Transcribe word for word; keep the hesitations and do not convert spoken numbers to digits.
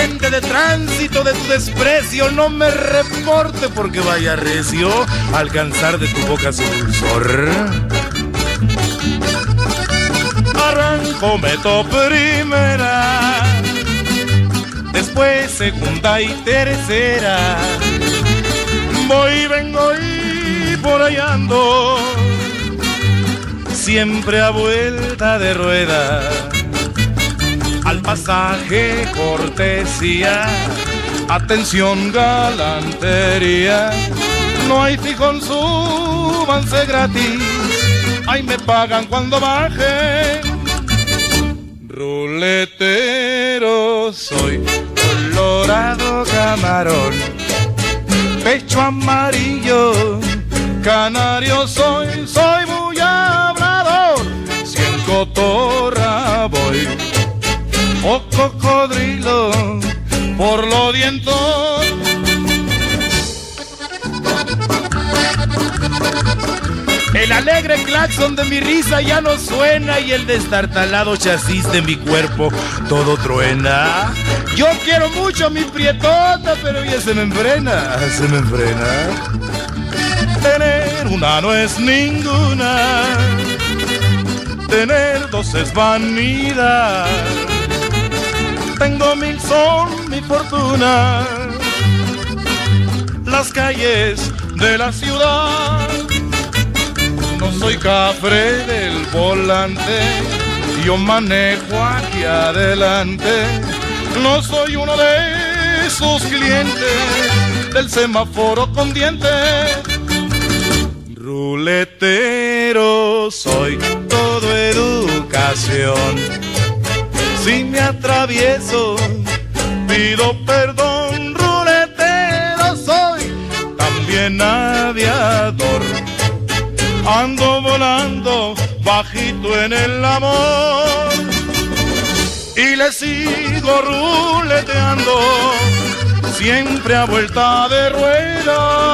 agente de tránsito de tu desprecio no me reporte porque vaya recio a alcanzar de tu boca su dulzor. Arranco, meto primera, después segunda y tercera. Voy, vengo y por ahí ando, siempre a vuelta de rueda. Al pasaje cortesía, atención galantería. No hay fijón, súbanse gratis, ahí me pagan cuando bajen. Ruletero soy, colorado camarón, pecho amarillo, canario soy, soy muy hablador. Si en cotorra voy, o cocodrilo, por lo dientos. El alegre claxon de mi risa ya no suena y el destartalado chasis de mi cuerpo todo truena. Yo quiero mucho a mi prietota, pero ya se me enfrena, se me enfrena. Tener una no es ninguna, tener dos es vanidad. Tengo mil son mi fortuna, las calles de la ciudad. No soy cafre del volante, yo manejo aquí adelante. No soy uno de esos clientes del semáforo con dientes. Ruletero soy, todo educación. Si me atravieso, pido perdón. Ruletero soy, también aviador. Ando volando bajito en el amor y le sigo ruleteando, siempre a vuelta de rueda.